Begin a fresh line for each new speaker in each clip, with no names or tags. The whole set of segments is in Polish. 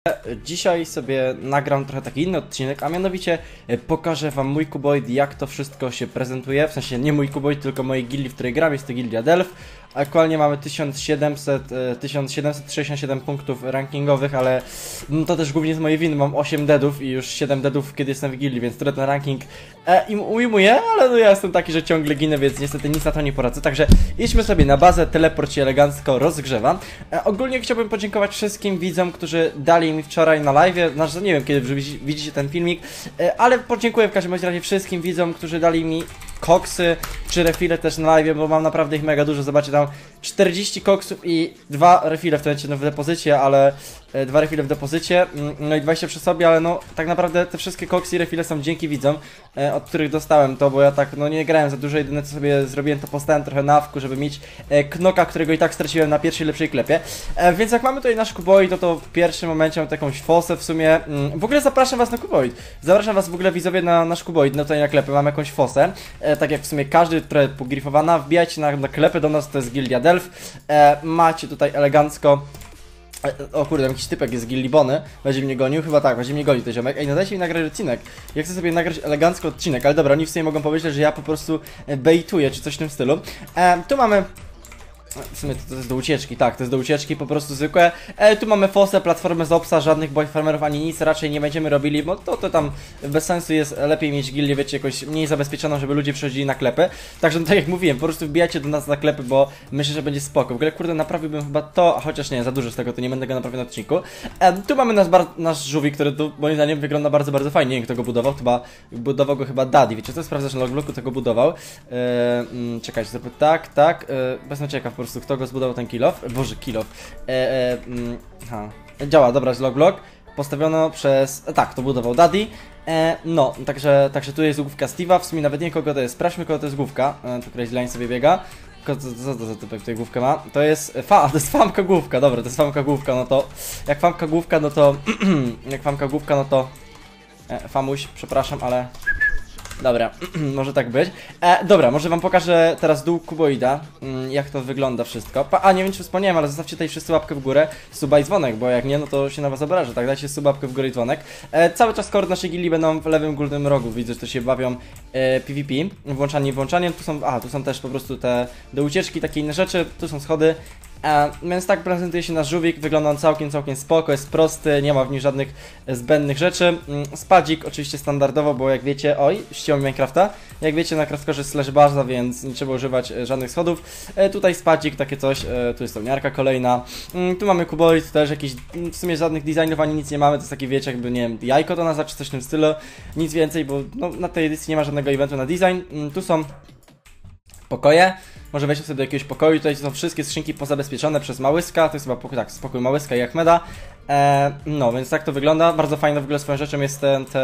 Dzisiaj sobie nagram trochę taki inny odcinek, a mianowicie pokażę wam mój kuboid, jak to wszystko się prezentuje. W sensie nie mój kuboid, tylko mojej gildii, w której gram, jest to gildia Delph. Aktualnie mamy 1767 punktów rankingowych, ale to też głównie z mojej winy. Mam 8 deadów i już 7 deadów, kiedy jestem w gildii, więc trochę ten ranking im ujmuję, ale no ja jestem taki, że ciągle ginę, więc niestety nic na to nie poradzę. Także idźmy sobie na bazę, teleport się elegancko rozgrzewa. Ogólnie chciałbym podziękować wszystkim widzom, którzy dali mi wczoraj na live, znaczy nie wiem kiedy widzicie ten filmik, ale podziękuję w każdym razie wszystkim widzom, którzy dali mi koksy czy refile też na live, bo mam naprawdę ich mega dużo. Zobaczcie, tam 40 koksów i 2 refile w depozycie, ale 2 refile w depozycie, no i 20 przy sobie, ale no tak naprawdę te wszystkie koksy i refile są dzięki widzom, od których dostałem to, bo ja tak no nie grałem za dużo, jedyne co sobie zrobiłem to postałem trochę na wku, żeby mieć knoka, którego i tak straciłem na pierwszej lepszej klepie. Więc jak mamy tutaj nasz kuboid, to w pierwszym momencie mam jakąś fosę w sumie. W ogóle zapraszam was na kuboid, zapraszam was w ogóle widzowie na nasz kuboid, no tutaj na klepę mam jakąś fosę, tak jak w sumie każdy, trochę pogrifowana, wbijajcie na klepę do nas, to jest gildia Delph, macie tutaj elegancko. O kurde, jakiś typek jest z gildii Bony, będzie mnie gonił, chyba tak, będzie mnie gonił ten ziomek. Ej, no dajcie mi nagrać odcinek, ja chcę sobie nagrać elegancko odcinek, ale dobra, oni w sumie mogą pomyśleć, że ja po prostu baituję, czy coś w tym stylu. Tu mamy... W sumie to jest do ucieczki, tak, to jest do ucieczki po prostu zwykłe. Tu mamy fosę, platformę z opsa, żadnych boyfarmerów ani nic raczej nie będziemy robili, bo to tam bez sensu jest, lepiej mieć gildię, wiecie, jakoś mniej zabezpieczoną, żeby ludzie przychodzili na klepy. Także no, tak jak mówiłem, po prostu wbijajcie do nas na klepy, bo myślę, że będzie spoko. W ogóle kurde, naprawiłbym chyba to, chociaż nie, za dużo z tego, to nie będę go naprawił na odcinku. Tu mamy nasz żółwik, który tu moim zdaniem wygląda bardzo fajnie, nie wiem kto go budował, budował go chyba Daddy, wiecie co, sprawdzę, że logbloku tego budował. Czekajcie, zrobię tak, bez ciekaw po prostu kto go zbudował ten kill off. Boże, kill off. Działa, dobra, jest logblock. Postawiono przez... Tak, to budował Daddy. No, także tu jest główka Steve'a. W sumie nawet nie kogo to jest. Sprawdźmy kogo to jest główka. Tu któraś line sobie biega. Co za typek tutaj główkę ma? To jest... to jest famka główka, dobra, to jest famka główka, no to... Jak famka główka, no to... jak famka główka, no to... famuś, przepraszam, ale... Dobra, może tak być. Dobra, może wam pokażę teraz dół kuboida, jak to wygląda wszystko. Nie wiem czy wspomniałem, ale zostawcie tutaj wszyscy łapkę w górę, suba i dzwonek, bo jak nie, no to się na was obrażę, tak? Dajcie suba, łapkę w górę i dzwonek. Cały czas kord naszej gildii będą w lewym górnym rogu, widzę, że to się bawią PvP, włączaniem, tu są też po prostu te do ucieczki, takie inne rzeczy, tu są schody. Więc tak prezentuje się nasz żółwik, wygląda on całkiem spoko, jest prosty, nie ma w nim żadnych zbędnych rzeczy. Spadzik oczywiście standardowo, bo jak wiecie, oj, ściął Minecrafta, jak wiecie na Craftscore jest slash baza, więc nie trzeba używać żadnych schodów. Tutaj spadzik, takie coś, tu jest toniarka kolejna, tu mamy kuboid, też jakiś, w sumie żadnych designów ani nic nie mamy, to jest takie wiecie jakby, nie wiem, jajko to nazwać, czy coś w tym stylu, nic więcej, bo no, na tej edycji nie ma żadnego eventu na design. Tu są pokoje. Może weźmy sobie do jakiegoś pokoju, tutaj są wszystkie skrzynki pozabezpieczone przez Małyska, to jest chyba pokój, tak, spokój Małyska i Ahmeda. No, więc tak to wygląda, bardzo fajne w ogóle swoją rzeczą jest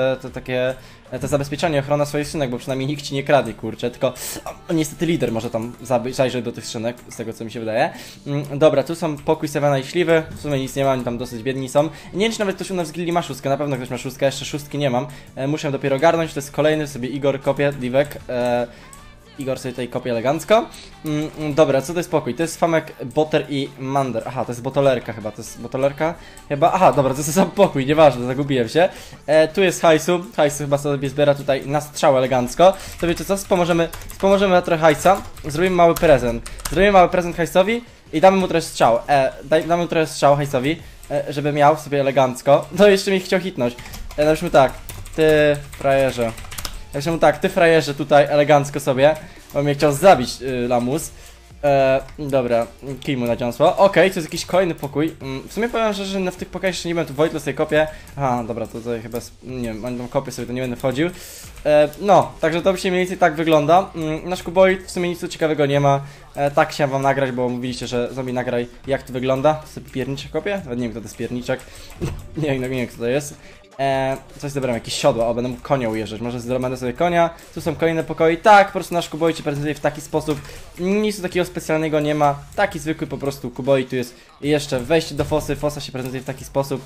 te zabezpieczenie, ochrona swoich skrzynek, bo przynajmniej nikt ci nie kradnie, kurczę, tylko niestety lider może tam zajrzeć do tych skrzynek, z tego co mi się wydaje. Dobra, tu są pokój Sevena i Śliwy, w sumie nic nie mam, tam dosyć biedni są. Nie wiem czy nawet ktoś u nas z gildii ma szóstkę, na pewno ktoś ma szóstkę, jeszcze szóstki nie mam, muszę dopiero ogarnąć, to jest kolejny, sobie Igor kopie, Divek. Igor sobie tutaj kopie elegancko. Dobra, co to jest pokój? To jest famek Botter i Mander. Aha, to jest botolerka chyba, to jest botolerka chyba. Aha, dobra, to jest sam pokój, nieważne, zagubiłem się. Tu jest hajsu chyba sobie zbiera tutaj na strzał elegancko. To wiecie co, wspomożemy na trochę hajsa. Zrobimy mały prezent hajsowi i damy mu trochę strzał. Damy mu trochę strzał hajsowi, żeby miał sobie elegancko. No jeszcze mi chciał hitnąć. Napiszmy tak, ty frajerze. Także tak, ty frajerze tutaj elegancko sobie, bo mnie chciał zabić lamus. Dobra, kij mu nadziąsło. Okej, to jest jakiś kolejny pokój. W sumie powiem szczerze, że w tych pokojach jeszcze nie będę, tu Wojtlo sobie kopię. Aha, dobra, to tutaj chyba, nie wiem, oni tam kopię sobie, to nie będę wchodził. No, także to mniej więcej tak wygląda. Nasz kuboid w sumie nic tu ciekawego nie ma. Tak chciałem wam nagrać, bo mówiliście, że zombie nagraj jak to wygląda. Sobie pierniczek kopię? Nawet nie wiem kto to jest pierniczek. nie wiem kto to jest. Coś zebrałem, jakieś siodła, o, będę mógł konia ujeżdżać, może zdobędę sobie konia, tu są kolejne pokoje, tak, po prostu nasz kuboid się prezentuje w taki sposób, nic tu takiego specjalnego nie ma, taki zwykły po prostu kuboid, tu jest jeszcze wejście do fosy, fosa się prezentuje w taki sposób.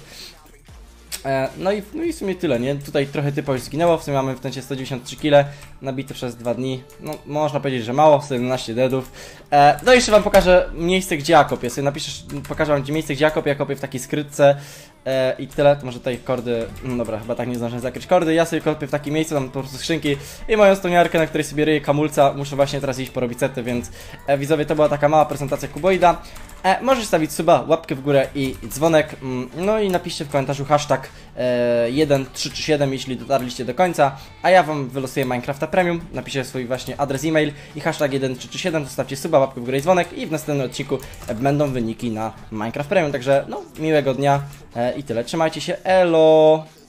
No i w sumie tyle, nie? Tutaj trochę typa już zginęło, w sumie mamy w tencie 193 kg, nabite przez 2 dni, no można powiedzieć, że mało, 17 deadów. No i jeszcze wam pokażę miejsce, gdzie ja kopię, sobie pokażę wam miejsce, gdzie ja kopię w takiej skrytce. I tyle, to może tutaj kordy, dobra, chyba tak nie zdążę zakryć kordy, ja sobie kopię w takim miejscu, tam po prostu skrzynki i moją stoniarkę, na której sobie ryję kamulca, muszę właśnie teraz iść porobić sety, więc widzowie, to była taka mała prezentacja Kuboida. Możesz stawić suba, łapkę w górę i dzwonek, no i napiszcie w komentarzu hashtag 1337, jeśli dotarliście do końca, a ja wam wylosuję Minecrafta Premium, napiszę swój właśnie adres e-mail i hashtag 1337, zostawcie suba, łapkę w górę i dzwonek i w następnym odcinku będą wyniki na Minecraft Premium, także no, miłego dnia i tyle, trzymajcie się, elo!